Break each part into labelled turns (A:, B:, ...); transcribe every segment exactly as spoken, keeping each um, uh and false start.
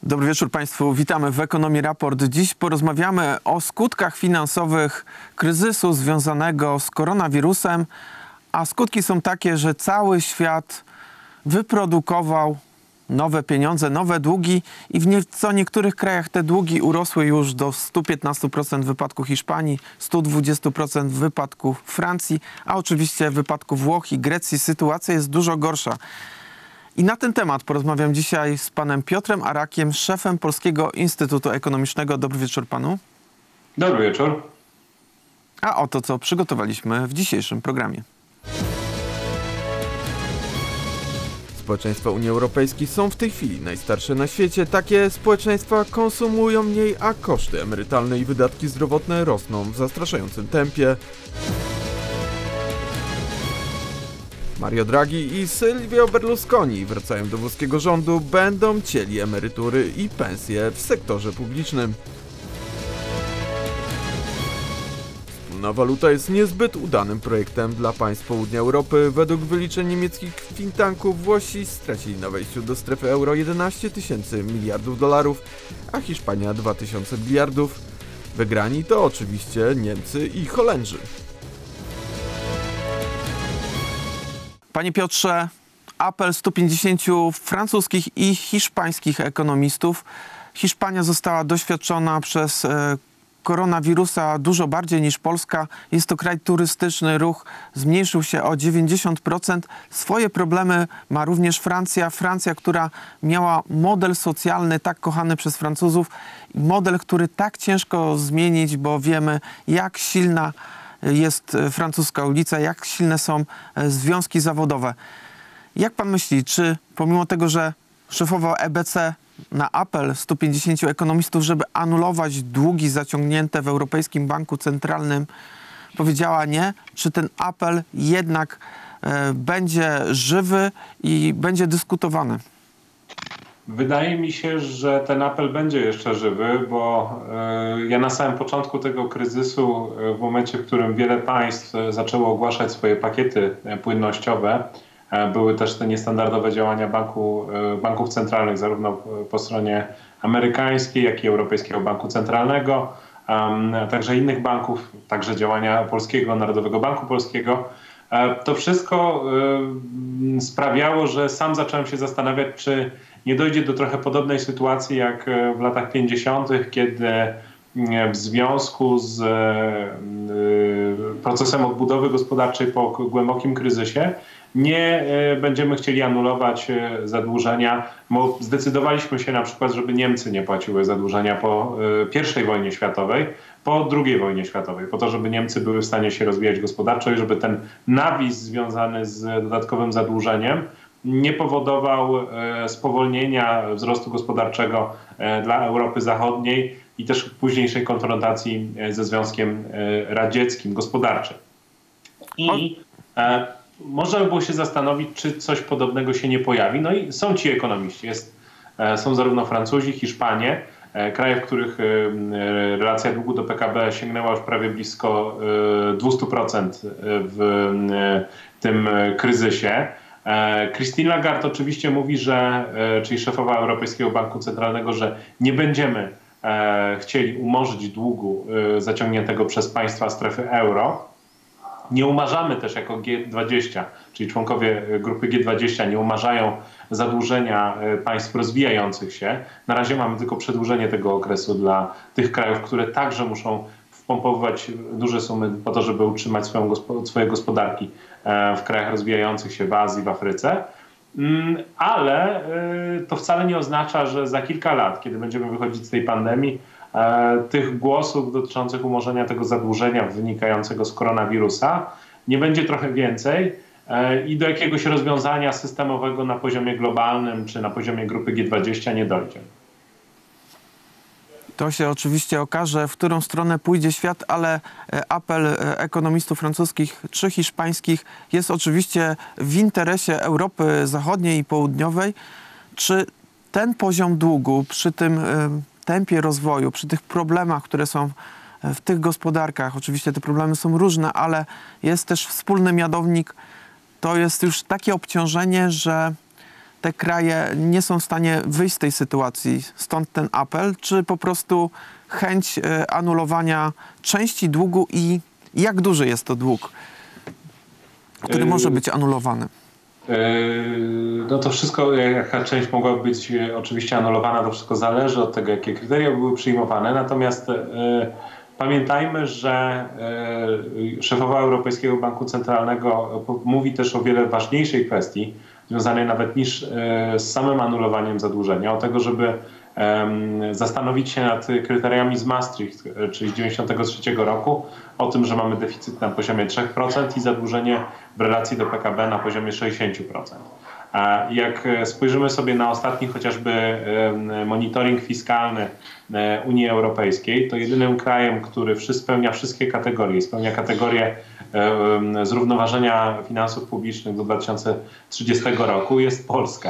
A: Dobry wieczór Państwu. Witamy w Ekonomii Raport. Dziś porozmawiamy o skutkach finansowych kryzysu związanego z koronawirusem, a skutki są takie, że cały świat wyprodukował nowe pieniądze, nowe długi i w nieco niektórych krajach te długi urosły już do stu piętnastu procent w wypadku Hiszpanii, stu dwudziestu procent w wypadku Francji, a oczywiście w wypadku Włoch i Grecji sytuacja jest dużo gorsza. I na ten temat porozmawiam dzisiaj z panem Piotrem Arakiem, szefem Polskiego Instytutu Ekonomicznego. Dobry wieczór panu.
B: Dobry wieczór.
A: A oto co przygotowaliśmy w dzisiejszym programie. Społeczeństwa Unii Europejskiej są w tej chwili najstarsze na świecie. Takie społeczeństwa konsumują mniej, a koszty emerytalne i wydatki zdrowotne rosną w zastraszającym tempie. Mario Draghi i Silvio Berlusconi wracają do włoskiego rządu, będą cięli emerytury i pensje w sektorze publicznym. Wspólna waluta jest niezbyt udanym projektem dla państw południa Europy. Według wyliczeń niemieckich think tanków Włosi stracili na wejściu do strefy euro jedenaście tysięcy miliardów dolarów, a Hiszpania dwa tysiące miliardów. Wygrani to oczywiście Niemcy i Holendrzy. Panie Piotrze, apel stu pięćdziesięciu francuskich i hiszpańskich ekonomistów. Hiszpania została doświadczona przez e, koronawirusa dużo bardziej niż Polska. Jest to kraj turystyczny, ruch zmniejszył się o dziewięćdziesiąt procent. Swoje problemy ma również Francja. Francja, która miała model socjalny tak kochany przez Francuzów. Model, który tak ciężko zmienić, bo wiemy, jak silna jest francuska ulica, jak silne są związki zawodowe. Jak pan myśli, czy pomimo tego, że szefowa E B C na apel stu pięćdziesięciu ekonomistów, żeby anulować długi zaciągnięte w Europejskim Banku Centralnym, powiedziała nie, czy ten apel jednak e, będzie żywy i będzie dyskutowany?
B: Wydaje mi się, że ten apel będzie jeszcze żywy, bo y, ja na samym początku tego kryzysu, y, w momencie, w którym wiele państw zaczęło ogłaszać swoje pakiety płynnościowe, y, były też te niestandardowe działania banku, y, banków centralnych, zarówno po stronie amerykańskiej, jak i Europejskiego Banku Centralnego, y, a także innych banków, także działania Polskiego, Narodowego Banku Polskiego. Y, to wszystko y, sprawiało, że sam zacząłem się zastanawiać, czy nie dojdzie do trochę podobnej sytuacji jak w latach pięćdziesiątych, kiedy w związku z procesem odbudowy gospodarczej po głębokim kryzysie nie będziemy chcieli anulować zadłużenia, bo zdecydowaliśmy się na przykład, żeby Niemcy nie płaciły zadłużenia po pierwszej wojnie światowej, po drugiej wojnie światowej, po to, żeby Niemcy były w stanie się rozwijać gospodarczo i żeby ten nawis związany z dodatkowym zadłużeniem nie powodował spowolnienia wzrostu gospodarczego dla Europy Zachodniej i też późniejszej konfrontacji ze Związkiem Radzieckim gospodarczym. I e, można by było się zastanowić, czy coś podobnego się nie pojawi. No i są ci ekonomiści. Jest, e, są zarówno Francuzi, Hiszpanie, e, kraje, w których e, relacja długu do P K B sięgnęła już prawie blisko e, dwieście procent w e, tym kryzysie. Christine Lagarde oczywiście mówi, że, czyli szefowa Europejskiego Banku Centralnego, że nie będziemy chcieli umorzyć długu zaciągniętego przez państwa strefy euro. Nie umarzamy też jako G dwadzieścia, czyli członkowie grupy G dwadzieścia nie umarzają zadłużenia państw rozwijających się. Na razie mamy tylko przedłużenie tego okresu dla tych krajów, które także muszą wpompowywać duże sumy po to, żeby utrzymać swoją, swoje gospodarki w krajach rozwijających się w Azji, w Afryce. Ale to wcale nie oznacza, że za kilka lat, kiedy będziemy wychodzić z tej pandemii, tych głosów dotyczących umorzenia tego zadłużenia wynikającego z koronawirusa nie będzie trochę więcej i do jakiegoś rozwiązania systemowego na poziomie globalnym czy na poziomie grupy G dwadzieścia nie dojdzie.
A: To się oczywiście okaże, w którą stronę pójdzie świat, ale apel ekonomistów francuskich czy hiszpańskich jest oczywiście w interesie Europy Zachodniej i Południowej. Czy ten poziom długu przy tym tempie rozwoju, przy tych problemach, które są w tych gospodarkach, oczywiście te problemy są różne, ale jest też wspólny mianownik, to jest już takie obciążenie, że te kraje nie są w stanie wyjść z tej sytuacji. Stąd ten apel, czy po prostu chęć anulowania części długu i jak duży jest to dług, który może być anulowany?
B: No to wszystko, jaka część mogła być oczywiście anulowana, to wszystko zależy od tego, jakie kryteria były przyjmowane. Natomiast pamiętajmy, że szefowa Europejskiego Banku Centralnego mówi też o wiele ważniejszej kwestii, związanej nawet niż z samym anulowaniem zadłużenia, o tego, żeby zastanowić się nad kryteriami z Maastricht, czyli z dziewięćdziesiątego trzeciego roku, o tym, że mamy deficyt na poziomie trzy procent i zadłużenie w relacji do P K B na poziomie sześćdziesiąt procent. A jak spojrzymy sobie na ostatni chociażby monitoring fiskalny Unii Europejskiej, to jedynym krajem, który spełnia wszystkie kategorie, spełnia kategorię zrównoważenia finansów publicznych do dwa tysiące trzydziestego roku, jest Polska.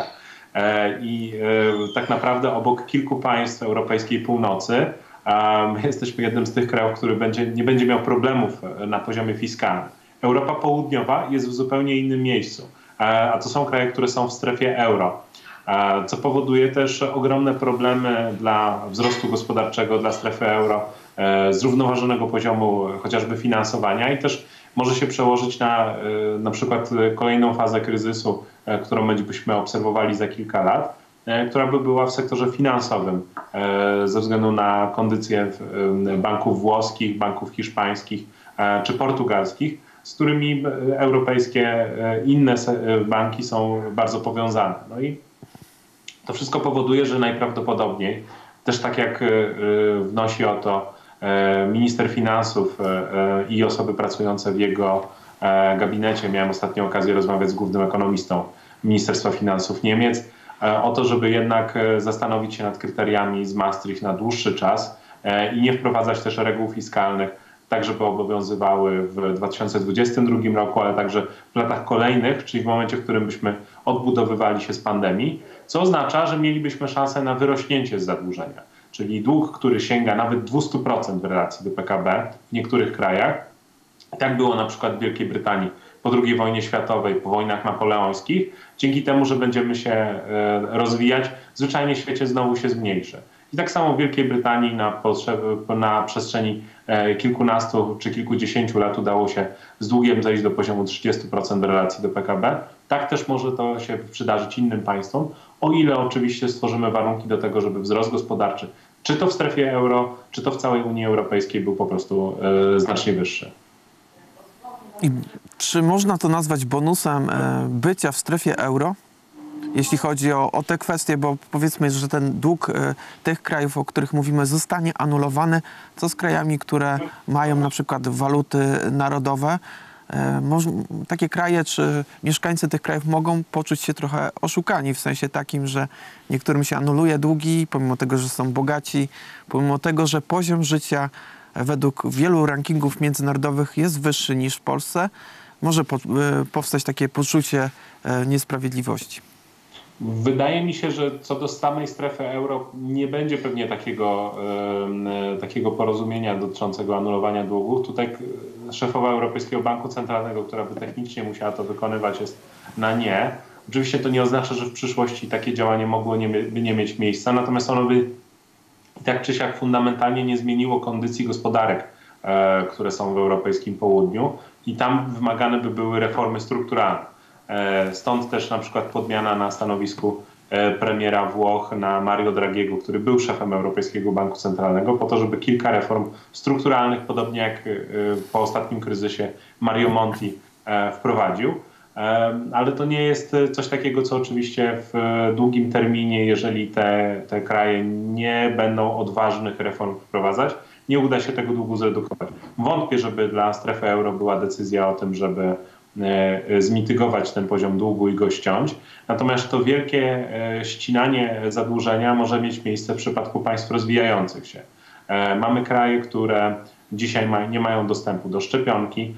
B: I tak naprawdę obok kilku państw europejskiej północy my jesteśmy jednym z tych krajów, który będzie, nie będzie miał problemów na poziomie fiskalnym. Europa Południowa jest w zupełnie innym miejscu, a to są kraje, które są w strefie euro, co powoduje też ogromne problemy dla wzrostu gospodarczego, dla strefy euro, zrównoważonego poziomu chociażby finansowania i też może się przełożyć na na przykład kolejną fazę kryzysu, którą byśmy obserwowali za kilka lat, która by była w sektorze finansowym ze względu na kondycję banków włoskich, banków hiszpańskich czy portugalskich, z którymi europejskie inne banki są bardzo powiązane. No i to wszystko powoduje, że najprawdopodobniej, też tak jak wnosi o to minister finansów i osoby pracujące w jego gabinecie, miałem ostatnio okazję rozmawiać z głównym ekonomistą Ministerstwa Finansów Niemiec, o to, żeby jednak zastanowić się nad kryteriami z Maastricht na dłuższy czas i nie wprowadzać też reguł fiskalnych, tak żeby obowiązywały w dwa tysiące dwudziestym drugim roku, ale także w latach kolejnych, czyli w momencie, w którym byśmy odbudowywali się z pandemii, co oznacza, że mielibyśmy szansę na wyrośnięcie z zadłużenia. Czyli dług, który sięga nawet dwieście procent w relacji do P K B w niektórych krajach. Tak było na przykład w Wielkiej Brytanii po drugiej wojnie światowej, po wojnach napoleońskich. Dzięki temu, że będziemy się rozwijać, zwyczajnie w świecie znowu się zmniejszy. I tak samo w Wielkiej Brytanii na, na przestrzeni kilkunastu czy kilkudziesięciu lat udało się z długiem zejść do poziomu trzydziestu procent w relacji do P K B. Tak też może to się przydarzyć innym państwom, o ile oczywiście stworzymy warunki do tego, żeby wzrost gospodarczy, czy to w strefie euro, czy to w całej Unii Europejskiej był po prostu e, znacznie wyższy.
A: I czy można to nazwać bonusem e, bycia w strefie euro? Jeśli chodzi o, o te kwestie, bo powiedzmy, że ten dług e, tych krajów, o których mówimy, zostanie anulowany, co z krajami, które mają na przykład waluty narodowe? E, może, takie kraje, czy mieszkańcy tych krajów mogą poczuć się trochę oszukani, w sensie takim, że niektórym się anuluje długi, pomimo tego, że są bogaci, pomimo tego, że poziom życia według wielu rankingów międzynarodowych jest wyższy niż w Polsce, może po, e, powstać takie poczucie e, niesprawiedliwości.
B: Wydaje mi się, że co do samej strefy euro nie będzie pewnie takiego, e, takiego porozumienia dotyczącego anulowania długów. Tutaj szefowa Europejskiego Banku Centralnego, która by technicznie musiała to wykonywać, jest na nie. Oczywiście to nie oznacza, że w przyszłości takie działanie mogło nie, by nie mieć miejsca, natomiast ono by tak czy siak fundamentalnie nie zmieniło kondycji gospodarek, e, które są w europejskim południu i tam wymagane by były reformy strukturalne. Stąd też na przykład podmiana na stanowisku premiera Włoch na Mario Draghiego, który był szefem Europejskiego Banku Centralnego, po to, żeby kilka reform strukturalnych, podobnie jak po ostatnim kryzysie Mario Monti wprowadził. Ale to nie jest coś takiego, co oczywiście w długim terminie, jeżeli te, te kraje nie będą odważnych reform wprowadzać, nie uda się tego długu zredukować. Wątpię, żeby dla strefy euro była decyzja o tym, żeby zmitygować ten poziom długu i go ściąć. Natomiast to wielkie ścinanie zadłużenia może mieć miejsce w przypadku państw rozwijających się. Mamy kraje, które dzisiaj nie mają dostępu do szczepionki.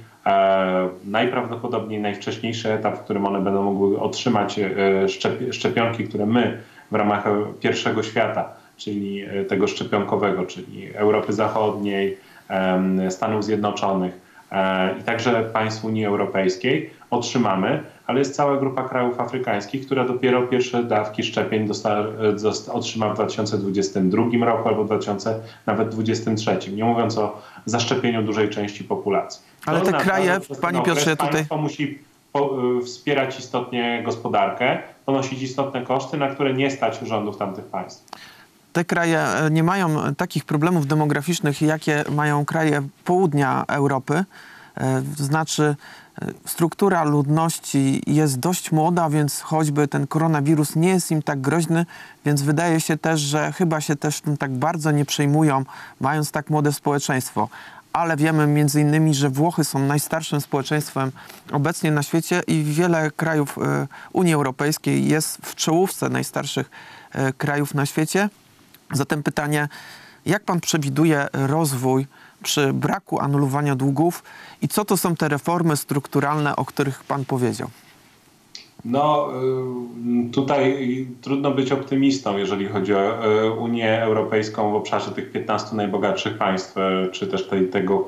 B: Najprawdopodobniej najwcześniejszy etap, w którym one będą mogły otrzymać szczepionki, które my w ramach pierwszego świata, czyli tego szczepionkowego, czyli Europy Zachodniej, Stanów Zjednoczonych, i także państw Unii Europejskiej otrzymamy, ale jest cała grupa krajów afrykańskich, która dopiero pierwsze dawki szczepień dosta, dosta, otrzyma w dwa tysiące dwudziestym drugim roku albo dwa tysiące dwudziestym trzecim, nie mówiąc o zaszczepieniu dużej części populacji.
A: Ale
B: to
A: te
B: oznacza,
A: kraje,
B: że
A: Panie Piotrze, tutaj...
B: Państwo musi po, wspierać istotnie gospodarkę, ponosić istotne koszty, na które nie stać rządów tamtych państw.
A: Te kraje nie mają takich problemów demograficznych, jakie mają kraje południa Europy. Znaczy, struktura ludności jest dość młoda, więc choćby ten koronawirus nie jest im tak groźny, więc wydaje się też, że chyba się też tym tak bardzo nie przejmują, mając tak młode społeczeństwo. Ale wiemy między innymi, że Włochy są najstarszym społeczeństwem obecnie na świecie i wiele krajów Unii Europejskiej jest w czołówce najstarszych krajów na świecie. Zatem pytanie, jak pan przewiduje rozwój przy braku anulowania długów i co to są te reformy strukturalne, o których pan powiedział?
B: No tutaj trudno być optymistą, jeżeli chodzi o Unię Europejską w obszarze tych piętnastu najbogatszych państw, czy też tej, tego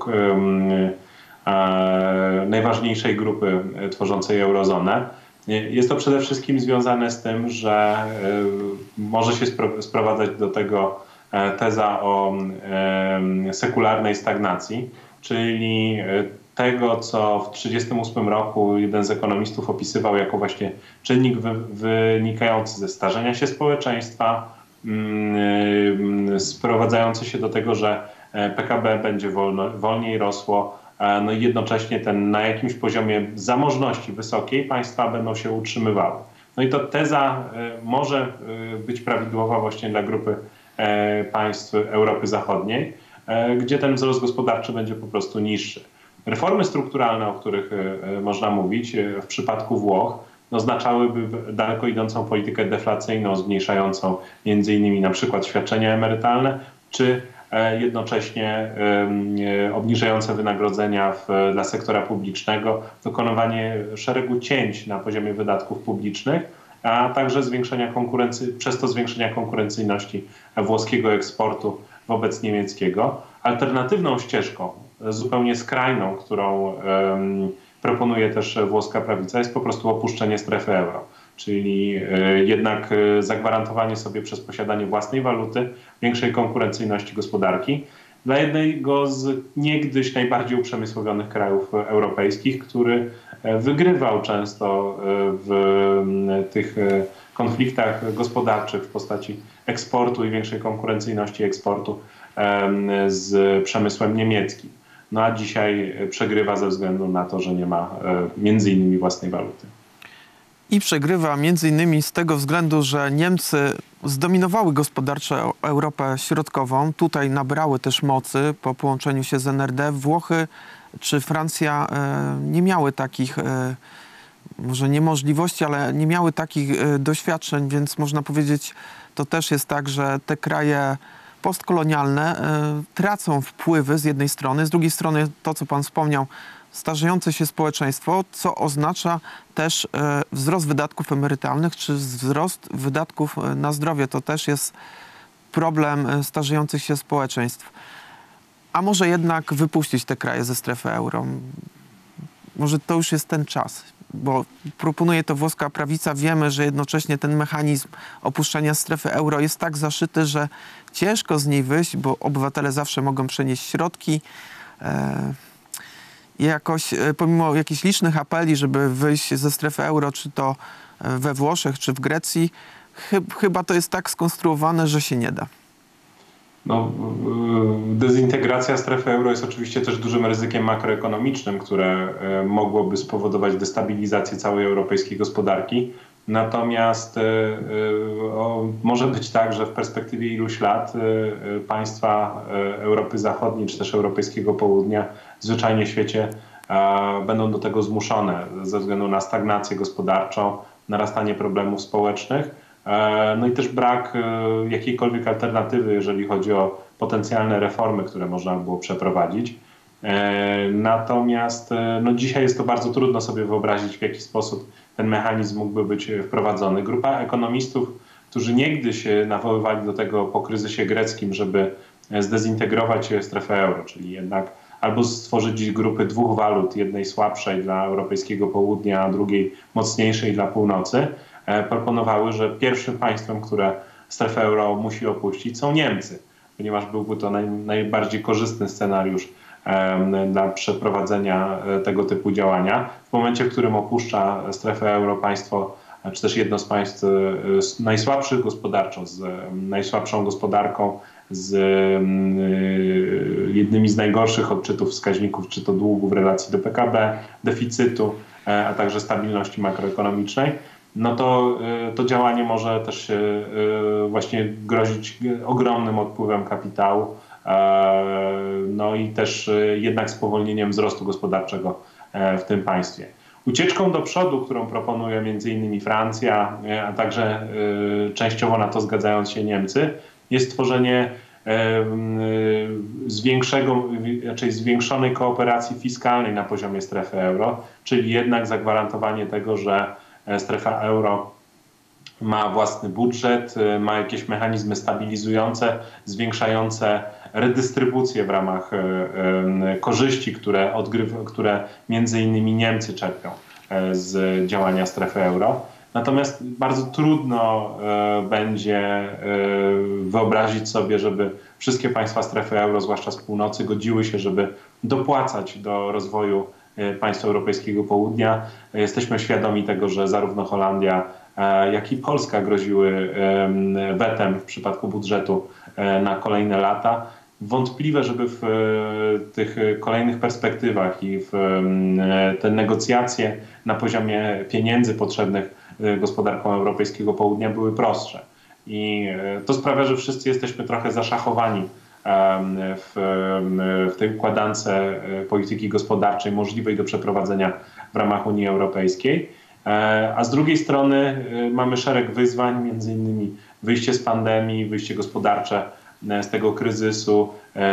B: e, najważniejszej grupy tworzącej eurozonę. Jest to przede wszystkim związane z tym, że może się sprowadzać do tego teza o sekularnej stagnacji, czyli tego, co w tysiąc dziewięćset trzydziestym ósmym roku jeden z ekonomistów opisywał jako właśnie czynnik wy, wynikający ze starzenia się społeczeństwa, sprowadzający się do tego, że P K B będzie wolno, wolniej rosło, no i jednocześnie ten na jakimś poziomie zamożności wysokiej państwa będą się utrzymywały. No i to teza może być prawidłowa właśnie dla grupy państw Europy Zachodniej, gdzie ten wzrost gospodarczy będzie po prostu niższy. Reformy strukturalne, o których można mówić w przypadku Włoch, oznaczałyby daleko idącą politykę deflacyjną, zmniejszającą między innymi na przykład świadczenia emerytalne, czy jednocześnie obniżające wynagrodzenia w, dla sektora publicznego, dokonywanie szeregu cięć na poziomie wydatków publicznych, a także zwiększenia konkurencji, przez to zwiększenia konkurencyjności włoskiego eksportu wobec niemieckiego. Alternatywną ścieżką, zupełnie skrajną, którą um, proponuje też włoska prawica, jest po prostu opuszczenie strefy euro. Czyli y, jednak y, zagwarantowanie sobie przez posiadanie własnej waluty większej konkurencyjności gospodarki dla jednego z niegdyś najbardziej uprzemysłowionych krajów europejskich, który wygrywał często w tych konfliktach gospodarczych w postaci eksportu i większej konkurencyjności eksportu z przemysłem niemieckim. No a dzisiaj przegrywa ze względu na to, że nie ma między innymi własnej waluty.
A: I przegrywa między innymi z tego względu, że Niemcy zdominowały gospodarczo Europę Środkową. Tutaj nabrały też mocy po połączeniu się z N R D. Włochy czy Francja e, nie miały takich, e, może nie możliwości, ale nie miały takich e, doświadczeń, więc można powiedzieć, to też jest tak, że te kraje postkolonialne e, tracą wpływy z jednej strony, z drugiej strony to, co pan wspomniał, starzejące się społeczeństwo, co oznacza też e, wzrost wydatków emerytalnych, czy wzrost wydatków na zdrowie. To też jest problem starzejących się społeczeństw. A może jednak wypuścić te kraje ze strefy euro? Może to już jest ten czas, bo proponuje to włoska prawica. Wiemy, że jednocześnie ten mechanizm opuszczania strefy euro jest tak zaszyty, że ciężko z niej wyjść, bo obywatele zawsze mogą przenieść środki. E, I jakoś, pomimo jakichś licznych apeli, żeby wyjść ze strefy euro, czy to we Włoszech, czy w Grecji, chy- chyba to jest tak skonstruowane, że się nie da.
B: No, dezintegracja strefy euro jest oczywiście też dużym ryzykiem makroekonomicznym, które mogłoby spowodować destabilizację całej europejskiej gospodarki. Natomiast o, może być tak, że w perspektywie iluś lat państwa Europy Zachodniej czy też europejskiego południa zwyczajnie w świecie będą do tego zmuszone ze względu na stagnację gospodarczą, narastanie problemów społecznych. No i też brak jakiejkolwiek alternatywy, jeżeli chodzi o potencjalne reformy, które można było przeprowadzić. Natomiast no dzisiaj jest to bardzo trudno sobie wyobrazić, w jaki sposób ten mechanizm mógłby być wprowadzony. Grupa ekonomistów, którzy niegdyś nawoływali do tego po kryzysie greckim, żeby zdezintegrować strefę euro, czyli jednak albo stworzyć grupy dwóch walut, jednej słabszej dla europejskiego południa, a drugiej mocniejszej dla północy, proponowały, że pierwszym państwem, które strefę euro musi opuścić, są Niemcy, ponieważ byłby to naj, najbardziej korzystny scenariusz dla przeprowadzenia tego typu działania. W momencie, w którym opuszcza strefę euro państwo, czy też jedno z państw najsłabszych gospodarczo, z najsłabszą gospodarką, z jednymi z najgorszych odczytów wskaźników, czy to długu w relacji do P K B, deficytu, a także stabilności makroekonomicznej, no to to działanie może też właśnie grozić ogromnym odpływem kapitału, no i też jednak spowolnieniem wzrostu gospodarczego w tym państwie. Ucieczką do przodu, którą proponuje między innymi Francja, a także częściowo na to zgadzając się Niemcy, jest stworzenie zwiększego, raczej zwiększonej kooperacji fiskalnej na poziomie strefy euro, czyli jednak zagwarantowanie tego, że strefa euro ma własny budżet, ma jakieś mechanizmy stabilizujące, zwiększające redystrybucję w ramach korzyści, które, odgrywa, które między innymi Niemcy czerpią z działania strefy euro. Natomiast bardzo trudno będzie wyobrazić sobie, żeby wszystkie państwa strefy euro, zwłaszcza z północy, godziły się, żeby dopłacać do rozwoju państw europejskiego południa. Jesteśmy świadomi tego, że zarówno Holandia, jak i Polska groziły wetem w przypadku budżetu na kolejne lata. Wątpliwe, żeby w tych kolejnych perspektywach i w te negocjacje na poziomie pieniędzy potrzebnych gospodarkom europejskiego południa były prostsze. I to sprawia, że wszyscy jesteśmy trochę zaszachowani w, w tej układance polityki gospodarczej możliwej do przeprowadzenia w ramach Unii Europejskiej. A z drugiej strony mamy szereg wyzwań, między innymi wyjście z pandemii, wyjście gospodarcze z tego kryzysu,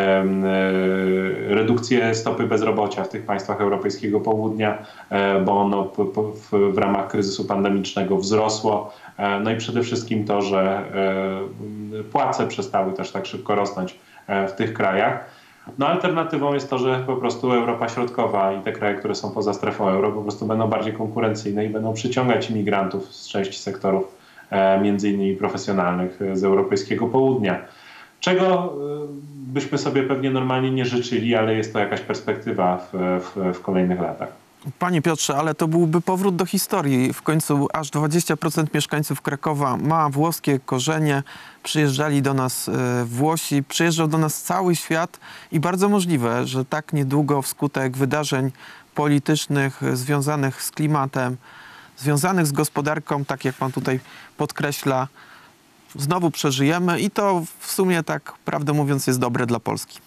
B: redukcję stopy bezrobocia w tych państwach europejskiego południa, bo ono w, w ramach kryzysu pandemicznego wzrosło. No i przede wszystkim to, że płace przestały też tak szybko rosnąć w tych krajach. No alternatywą jest to, że po prostu Europa Środkowa i te kraje, które są poza strefą euro, po prostu będą bardziej konkurencyjne i będą przyciągać imigrantów z części sektorów, między innymi profesjonalnych, z europejskiego południa. Czego byśmy sobie pewnie normalnie nie życzyli, ale jest to jakaś perspektywa w, w, w kolejnych latach.
A: Panie Piotrze, ale to byłby powrót do historii. W końcu aż dwadzieścia procent mieszkańców Krakowa ma włoskie korzenie. Przyjeżdżali do nas Włosi, przyjeżdżał do nas cały świat i bardzo możliwe, że tak niedługo wskutek wydarzeń politycznych związanych z klimatem, związanych z gospodarką, tak jak pan tutaj podkreśla, znowu przeżyjemy i to w sumie tak, prawdę mówiąc, jest dobre dla Polski.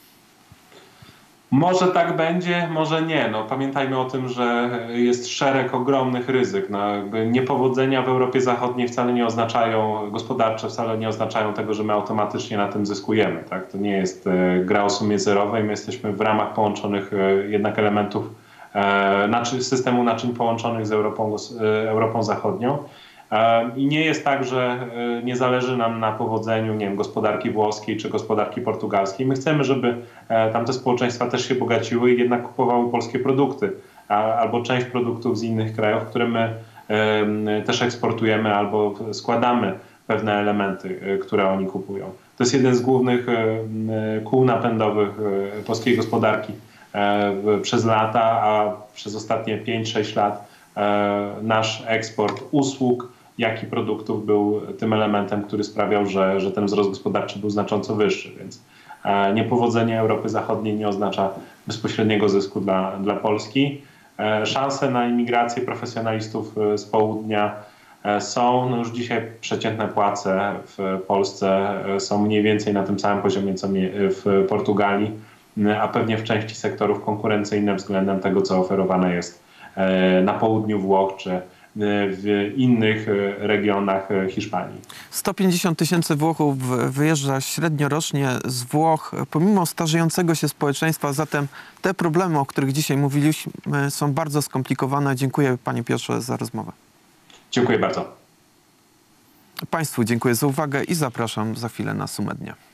B: Może tak będzie, może nie. No, pamiętajmy o tym, że jest szereg ogromnych ryzyk. No, jakby niepowodzenia w Europie Zachodniej wcale nie oznaczają, gospodarcze wcale nie oznaczają tego, że my automatycznie na tym zyskujemy. Tak? To nie jest gra o sumie zerowej. My jesteśmy w ramach połączonych jednak elementów naczyń, systemu naczyń połączonych z Europą, Europą Zachodnią. I nie jest tak, że nie zależy nam na powodzeniu, nie wiem, gospodarki włoskiej czy gospodarki portugalskiej. My chcemy, żeby tamte społeczeństwa też się bogaciły i jednak kupowały polskie produkty albo część produktów z innych krajów, które my też eksportujemy albo składamy pewne elementy, które oni kupują. To jest jeden z głównych kół napędowych polskiej gospodarki przez lata, a przez ostatnie pięć sześć lat nasz eksport usług, jak i produktów był tym elementem, który sprawiał, że, że ten wzrost gospodarczy był znacząco wyższy. Więc niepowodzenie Europy Zachodniej nie oznacza bezpośredniego zysku dla, dla Polski. Szanse na imigrację profesjonalistów z południa są. No już dzisiaj przeciętne płace w Polsce są mniej więcej na tym samym poziomie, co w Portugalii, a pewnie w części sektorów konkurencyjne względem tego, co oferowane jest na południu Włoch czy w innych regionach Hiszpanii.
A: sto pięćdziesiąt tysięcy Włochów wyjeżdża średnio rocznie z Włoch, pomimo starzejącego się społeczeństwa. Zatem te problemy, o których dzisiaj mówiliśmy, są bardzo skomplikowane. Dziękuję panie Piotrze za rozmowę.
B: Dziękuję bardzo.
A: Państwu dziękuję za uwagę i zapraszam za chwilę na Sumę Dnia.